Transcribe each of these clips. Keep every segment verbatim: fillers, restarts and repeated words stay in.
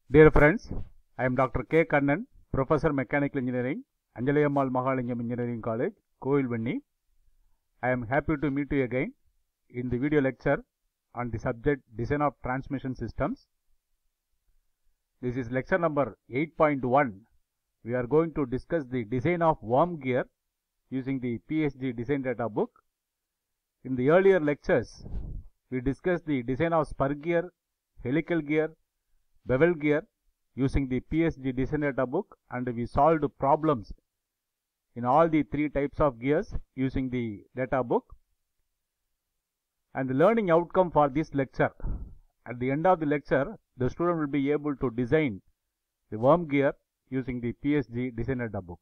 Dear friends, I am Doctor K. Kannan, Professor Mechanical Engineering, Anjalayammal Mahalingam Engineering College, Kovilvenni. I am happy to meet you again in the video lecture on the subject Design of Transmission Systems. This is lecture number eight point one. We are going to discuss the design of worm gear using the P S G design data book. In the earlier lectures, we discussed the design of spur gear, helical gear, bevel gear using the P S G design data book, and we solved problems in all the three types of gears using the data book. And the learning outcome for this lecture, at the end of the lecture, the student will be able to design the worm gear using the P S G design data book.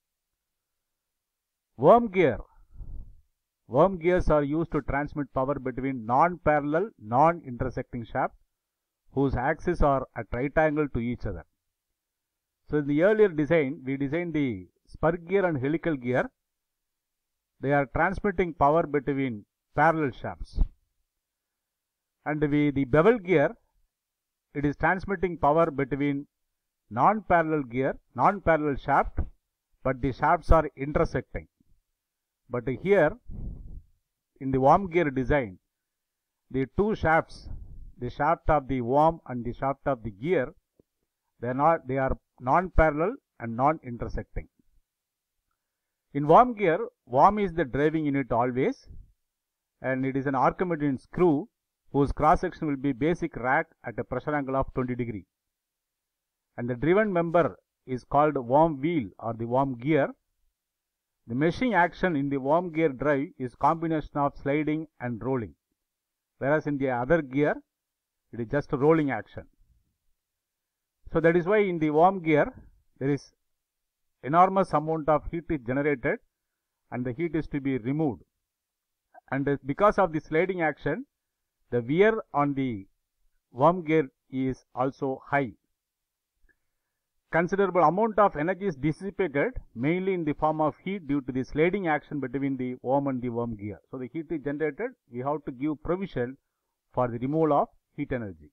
Worm gear. Worm gears are used to transmit power between non-parallel, non-intersecting shafts whose axes are at right angle to each other. So in the earlier design, we designed the spur gear and helical gear. They are transmitting power between parallel shafts. And we, the bevel gear, it is transmitting power between non-parallel gear, non-parallel shaft, but the shafts are intersecting. But here, in the worm gear design, the two shafts, the shaft of the worm and the shaft of the gear, they are not, they are non-parallel and non-intersecting. In worm gear, worm is the driving unit always, and it is an Archimedean screw whose cross section will be basic rack at a pressure angle of twenty degree. And the driven member is called worm wheel or the worm gear. The meshing action in the worm gear drive is combination of sliding and rolling, whereas in the other gear, it is just a rolling action. So that is why in the worm gear, there is enormous amount of heat is generated and the heat is to be removed. And because of the sliding action, the wear on the worm gear is also high. Considerable amount of energy is dissipated mainly in the form of heat due to the sliding action between the worm and the worm gear. So the heat is generated, we have to give provision for the removal of heat energy.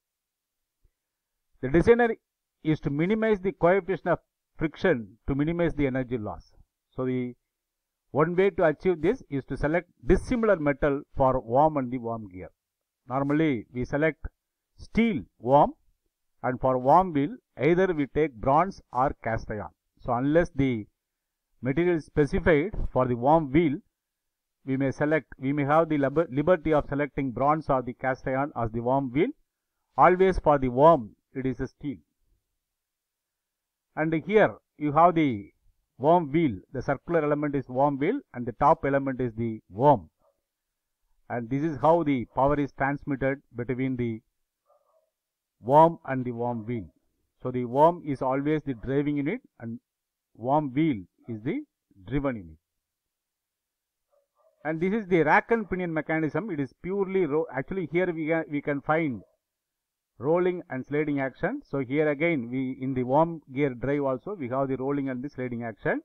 The designer is to minimize the coefficient of friction to minimize the energy loss. So the one way to achieve this is to select dissimilar metal for worm and the worm gear. Normally we select steel worm, and for worm wheel either we take bronze or cast iron. So unless the material is specified for the worm wheel, we may select, we may have the liberty of selecting bronze or the cast iron as the worm wheel. Always for the worm, it is a steel. And here you have the worm wheel. The circular element is worm wheel and the top element is the worm. And this is how the power is transmitted between the worm and the worm wheel. So the worm is always the driving unit and worm wheel is the driven unit. And this is the rack and pinion mechanism. It is purely, ro actually here we can, we can find rolling and sliding action. So here again, we in the worm gear drive also, we have the rolling and the sliding action.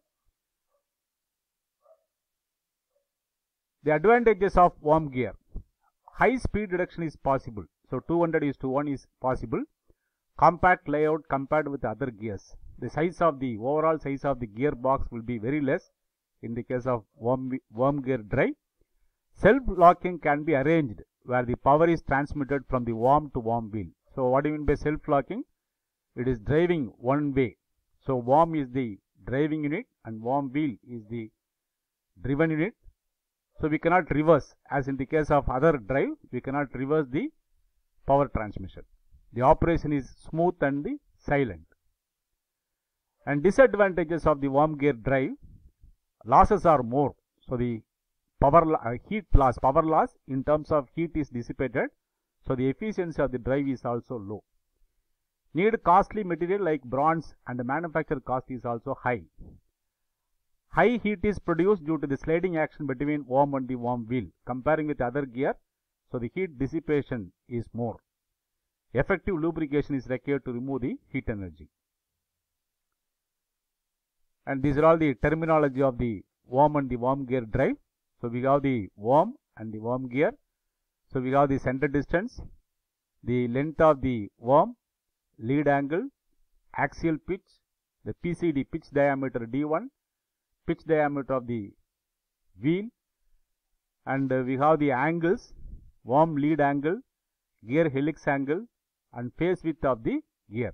The advantages of worm gear. High speed reduction is possible. So two hundred is to one is possible. Compact layout compared with other gears. The size of the overall size of the gearbox will be very less in the case of worm, worm gear drive. Self-locking can be arranged where the power is transmitted from the worm to worm wheel. So what do you mean by self-locking? It is driving one way. So worm is the driving unit and worm wheel is the driven unit. So we cannot reverse, as in the case of other drive, we cannot reverse the power transmission. The operation is smooth and the silent. And disadvantages of the worm gear drive, losses are more. So the power uh, heat loss, power loss in terms of heat is dissipated. So the efficiency of the drive is also low. Need costly material like bronze and the manufacture cost is also high. High heat is produced due to the sliding action between worm and the worm wheel. Comparing with other gear, so the heat dissipation is more. Effective lubrication is required to remove the heat energy. And these are all the terminology of the worm and the worm gear drive. So we have the worm and the worm gear. So we have the center distance, the length of the worm, lead angle, axial pitch, the P C D pitch diameter D one, pitch diameter of the wheel, and uh, we have the angles, worm lead angle, gear helix angle, and face width of the gear.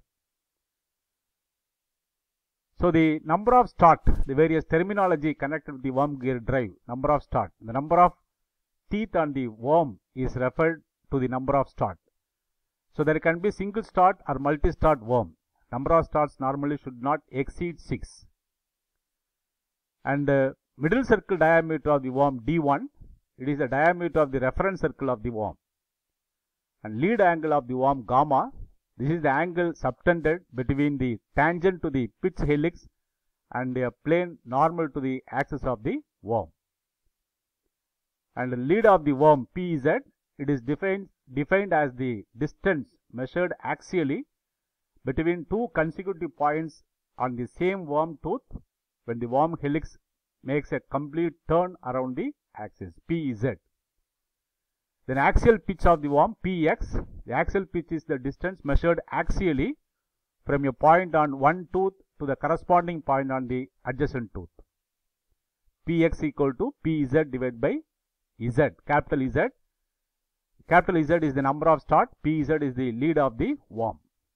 So the number of start, the various terminology connected with the worm gear drive, number of start, the number of teeth on the worm is referred to the number of start. So there can be single start or multi-start worm. Number of starts normally should not exceed six. And uh, middle circle diameter of the worm D one, it is the diameter of the reference circle of the worm. And lead angle of the worm gamma, this is the angle subtended between the tangent to the pitch helix and a plane normal to the axis of the worm. And the lead of the worm P Z, it is defined, defined as the distance measured axially between two consecutive points on the same worm tooth when the worm helix makes a complete turn around the axis, P Z. Then axial pitch of the worm P X, the axial pitch is the distance measured axially from a point on one tooth to the corresponding point on the adjacent tooth. P X equal to P Z divided by Z, capital Z. Capital Z is the number of start, P Z is the lead of the worm.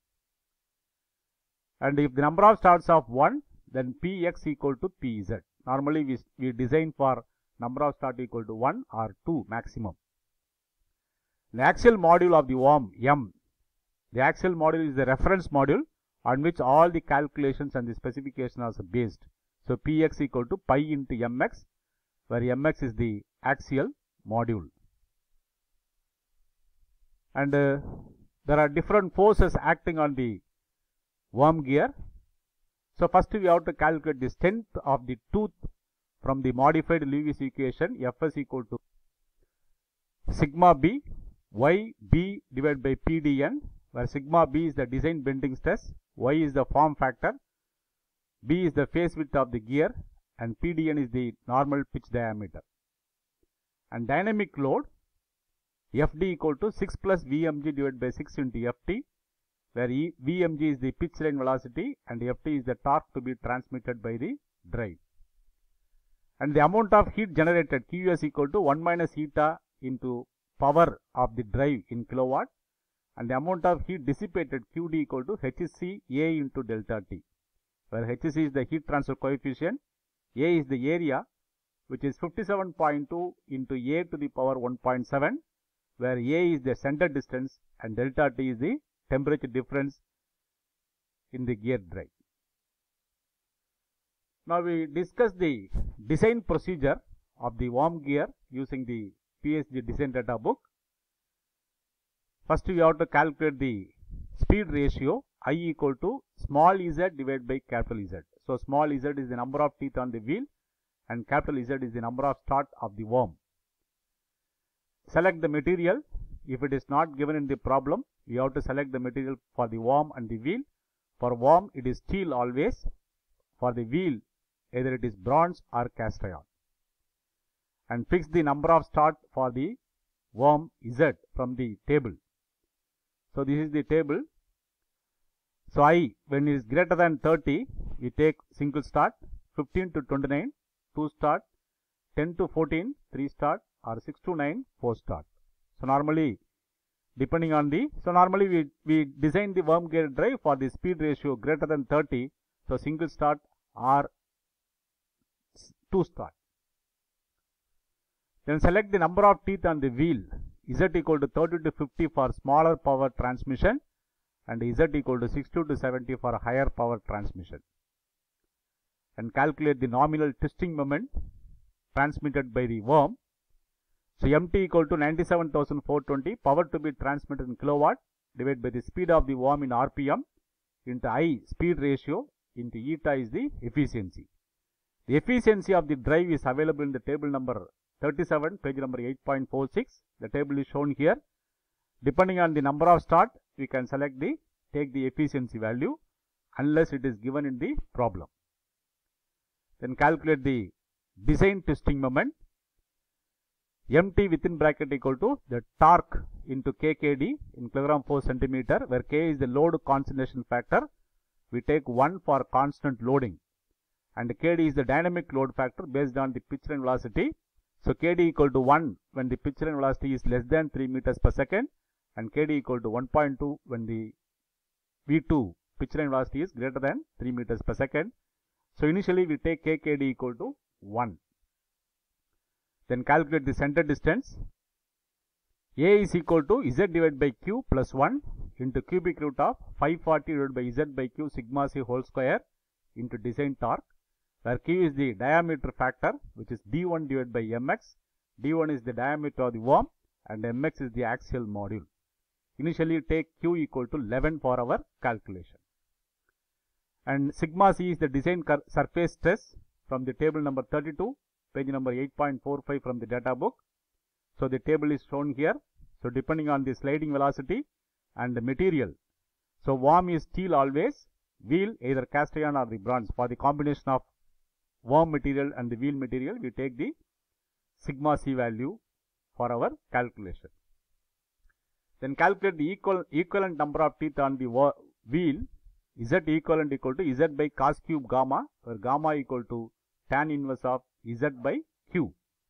And if the number of starts of one, then P X equal to P Z. Normally we, we design for number of start equal to one or two maximum. The axial module of the worm M. The axial module is the reference module on which all the calculations and the specification are based. So P X equal to pi into M X, where M X is the axial module. And uh, there are different forces acting on the worm gear. So first we have to calculate the strength of the tooth from the modified Lewis equation, F S equal to sigma B Y B divided by P D N, where sigma B is the design bending stress, Y is the form factor, B is the face width of the gear, and P D N is the normal pitch diameter. And dynamic load, F D equal to six plus V M G divided by six into F T, where e, V M G is the pitch line velocity and F T is the torque to be transmitted by the drive. And the amount of heat generated, Q S equal to one minus eta into power of the drive in kilowatt, and the amount of heat dissipated, Q D equal to H C A into delta T, where H C is the heat transfer coefficient, A is the area, which is fifty-seven point two into A to the power one point seven, where A is the center distance and delta T is the temperature difference in the gear drive. Now we discuss the design procedure of the worm gear using the P S G design data book. First we have to calculate the speed ratio, I equal to small z divided by capital Z. So small z is the number of teeth on the wheel and capital Z is the number of start of the worm. Select the material. If it is not given in the problem, we have to select the material for the worm and the wheel. For worm it is steel always. For the wheel either it is bronze or cast iron. And fix the number of start for the worm Z from the table. So this is the table. So I, when it is greater than thirty, we take single start, fifteen to twenty-nine, two start, ten to fourteen, three start, or six to nine, four start. So normally, depending on the, so normally we, we design the worm gear drive for the speed ratio greater than thirty, so single start or two start. Then select the number of teeth on the wheel, Z equal to thirty to fifty for smaller power transmission and Z equal to sixty to seventy for higher power transmission. And calculate the nominal twisting moment transmitted by the worm. So M T equal to ninety-seven thousand four hundred twenty, power to be transmitted in kilowatt divided by the speed of the worm in R P M into I, speed ratio, into eta is the efficiency. The efficiency of the drive is available in the table number thirty-seven, page number eight point four six. The table is shown here. Depending on the number of start, we can select the, take the efficiency value unless it is given in the problem. Then calculate the design twisting moment. mt within bracket equal to the torque into kkd in kilogram force centimeter, where k is the load concentration factor. We take one for constant loading, and kd is the dynamic load factor based on the pitch and velocity. So kd equal to one when the pitch and velocity is less than three meters per second, and kd equal to one point two when the v two pitch and velocity is greater than three meters per second. So initially we take kkd equal to one. Then calculate the center distance. A is equal to z divided by q plus one into cubic root of five forty divided by z by q sigma c whole square into design torque, where q is the diameter factor, which is d one divided by mx. d one is the diameter of the worm and mx is the axial module. Initially take q equal to eleven for our calculation. And sigma c is the design surface stress from the table number thirty-two, page number eight point four five from the data book. So the table is shown here. So depending on the sliding velocity and the material. So worm is steel always, wheel either cast iron or the bronze. For the combination of worm material and the wheel material, we take the sigma c value for our calculation. Then calculate the equal, equivalent number of teeth on the wheel. Z equivalent equal to z by cos cube gamma, where gamma equal to tan inverse of z by q.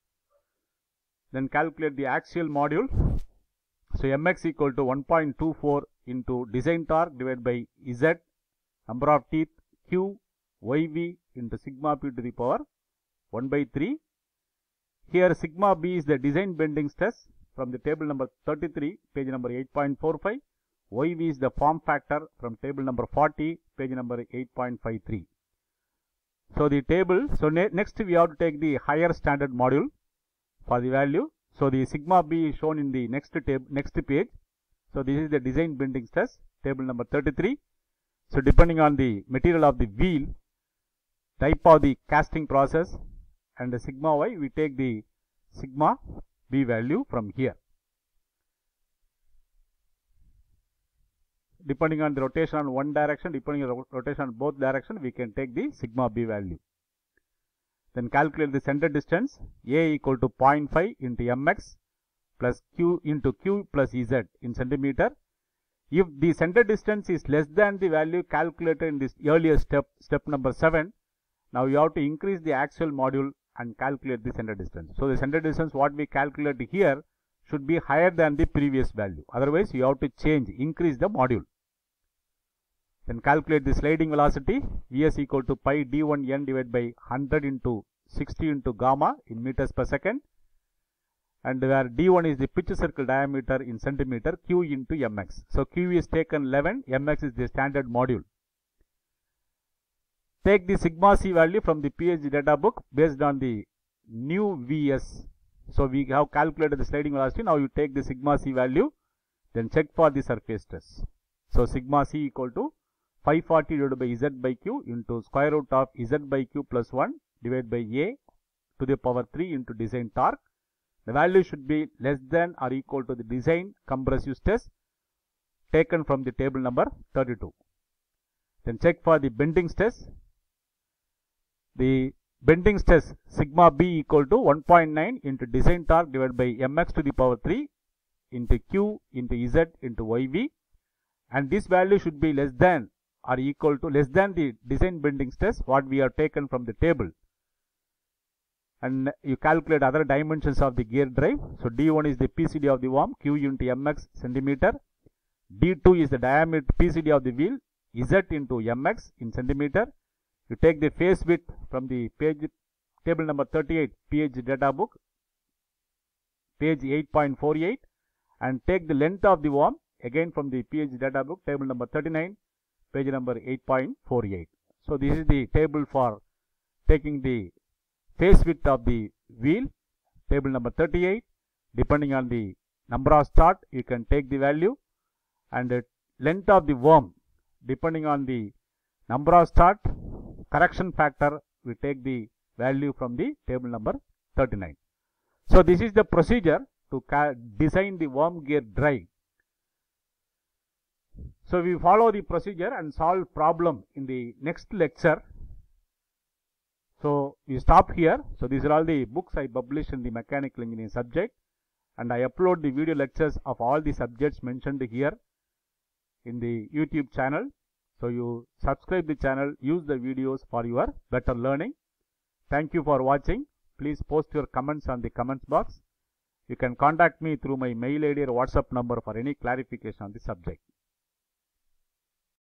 Then calculate the axial module. So mx equal to one point two four into design torque divided by z, number of teeth, q, yv into sigma p to the power one by three. Here sigma b is the design bending stress from the table number thirty-three, page number eight point four five. Yv is the form factor from table number forty, page number eight point five three. So the table, so ne next we have to take the higher standard module for the value. So the sigma b is shown in the next table, next page. So this is the design bending stress, table number thirty-three. So depending on the material of the wheel, type of the casting process and the sigma y, we take the sigma b value from here. Depending on the rotation on one direction, depending on the rotation on both directions, we can take the sigma b value. Then calculate the center distance. A equal to zero point five into mx plus q into q plus z in centimeter. If the center distance is less than the value calculated in this earlier step, step number seven, now you have to increase the axial module and calculate the center distance. So the center distance what we calculate here should be higher than the previous value. Otherwise you have to change, increase the module. Then calculate the sliding velocity. Vs equal to pi d one n divided by one hundred into sixty into gamma in meters per second, and where d one is the pitch circle diameter in centimeter, q into mx. So q is taken eleven, mx is the standard module. Take the sigma c value from the PhD data book based on the new Vs. So we have calculated the sliding velocity. Now you take the sigma c value, then check for the surface stress. So sigma c equal to five forty divided by z by q into square root of z by q plus one divided by a to the power three into design torque. The value should be less than or equal to the design compressive stress taken from the table number thirty-two. Then check for the bending stress. The bending stress sigma b equal to one point nine into design torque divided by mx to the power three into q into z into yv, and this value should be less than or equal to less than the design bending stress what we have taken from the table. And you calculate other dimensions of the gear drive. So d one is the P C D of the worm, q into mx centimeter. d two is the diameter P C D of the wheel, z into mx in centimeter. You take the face width from the page table number thirty-eight, PhD data book, page eight point four eight, and take the length of the worm again from the PhD data book, table number thirty-nine, page number eight point four eight. So this is the table for taking the face width of the wheel, table number thirty-eight. Depending on the number of start, you can take the value, and the length of the worm, depending on the number of start, correction factor, we take the value from the table number thirty-nine. So this is the procedure to design the worm gear drive. So we follow the procedure and solve problem in the next lecture. So we stop here. So these are all the books I published in the mechanical engineering subject, and I upload the video lectures of all the subjects mentioned here in the YouTube channel. So you subscribe the channel, use the videos for your better learning. Thank you for watching. Please post your comments on the comments box. You can contact me through my mail I D or WhatsApp number for any clarification on the subject.